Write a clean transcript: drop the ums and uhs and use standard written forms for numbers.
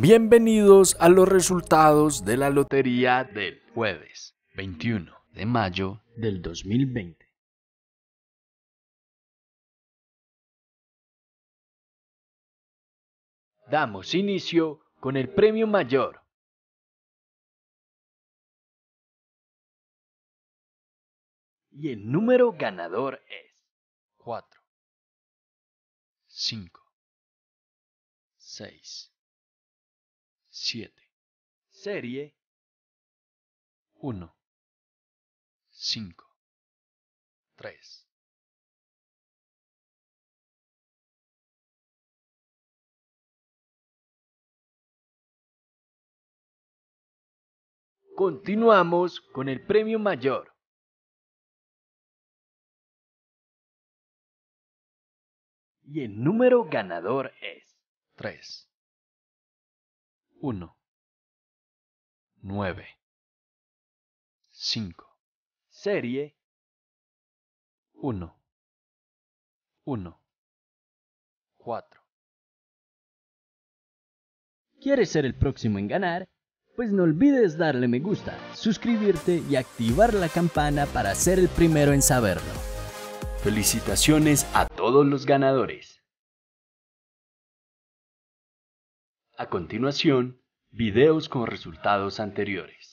Bienvenidos a los resultados de la lotería del jueves 21 de mayo del 2020. Damos inicio con el premio mayor. Y el número ganador es 4, 5, 6, 7. Serie 1, 5, 3. Continuamos con el premio mayor. Y el número ganador es 3, 1, 9, 5. Serie 1, 1, 4. ¿Quieres ser el próximo en ganar? Pues no olvides darle me gusta, suscribirte y activar la campana para ser el primero en saberlo. Felicitaciones a todos los ganadores. A continuación, videos con resultados anteriores.